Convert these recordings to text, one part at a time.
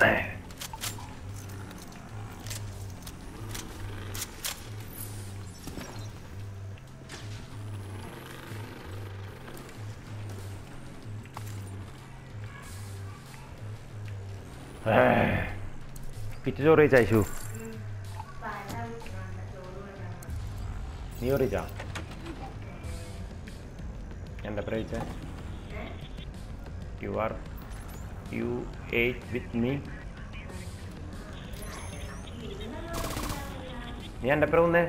Pit ചോറ് കഴിച്ചാ ഐശു? നീ ചോറ് കഴിച്ചാ? എന്താ കഴിച്ച? You ate with me? നീ എൻ്റെ അപ്പുറം വന്നേ.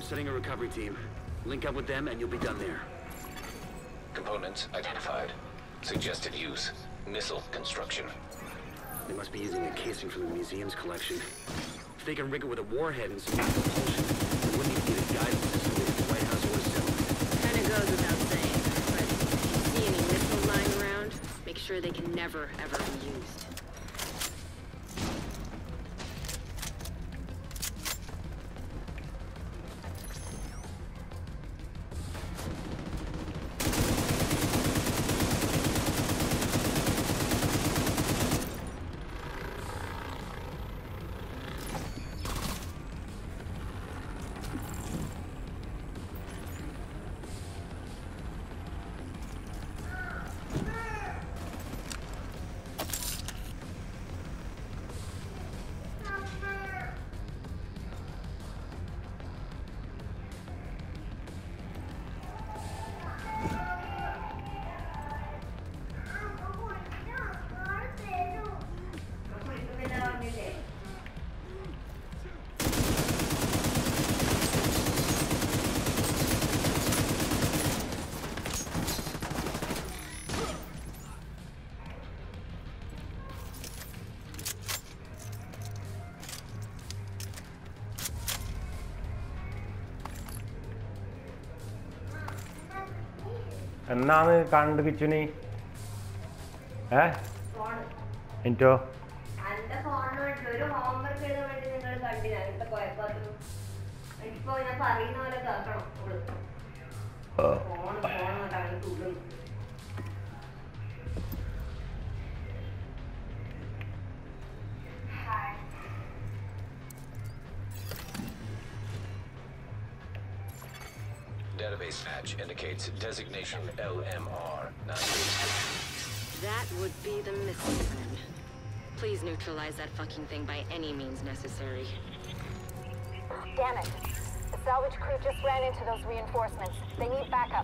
sending a recovery team. Link up with them and you'll be done there. Components identified. Suggested use. Missile construction. They must be using a casing from the museum's collection. If they can rig it with a warhead and some propulsion, they wouldn't even need a guidance system to the White House or a settlement. Kinda goes without saying, but if you see any missiles lying around, make sure they can never, ever be used. എന്നാണ് കണ്ട് കിച്ചുനി എനിക്കോ ഒരു homework എഴുതാൻ വേണ്ടി നിങ്ങൾ കണ്ടില്ല അങ്ങനത്തെ കുഴപ്പമായിരുന്നു ഇപ്പൊ ഞാൻ പറയുന്ന പോലെ കേൾക്കണം ഫോൺ ഫോൺ അങ്ങനെ തുള്ളുന്നു Database patch indicates designation LMR. That would be the missile then. Please neutralize that fucking thing by any means necessary. Damn it. The salvage crew just ran into those reinforcements. They need backup.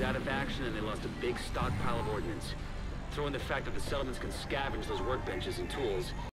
out of action and they lost a big stockpile of ordnance. Throw in the fact that the settlements can scavenge those workbenches and tools,